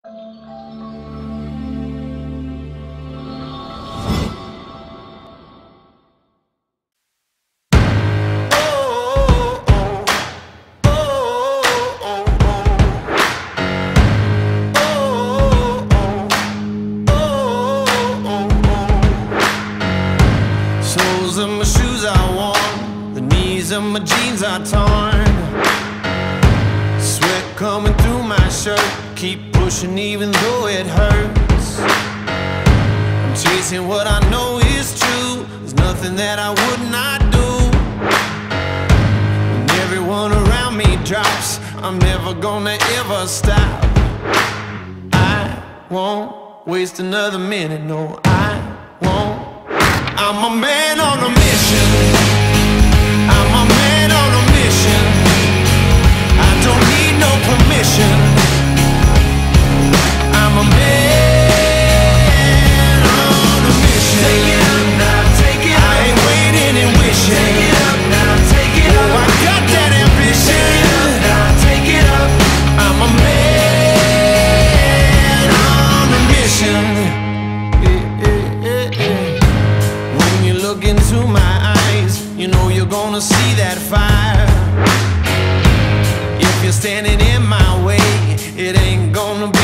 My jeans are torn, sweat coming through my shirt, keep pushing even though it hurts. I'm chasing what I know is true, there's nothing that I would not do. When everyone around me drops, I'm never gonna ever stop. I won't waste another minute, no I won't. I'm a man on a mission, I'm a man on a mission. I don't need no permission. I'm a man on a mission. Take it up now, take it up. I ain't waiting and wishing. Take it up now, take it up. Oh, I got that ambition. Take it up now, take it up. I'm a man on a mission. When you look into my eyes, you know you're gonna see that fire. If you're standing in my way, it ain't gonna be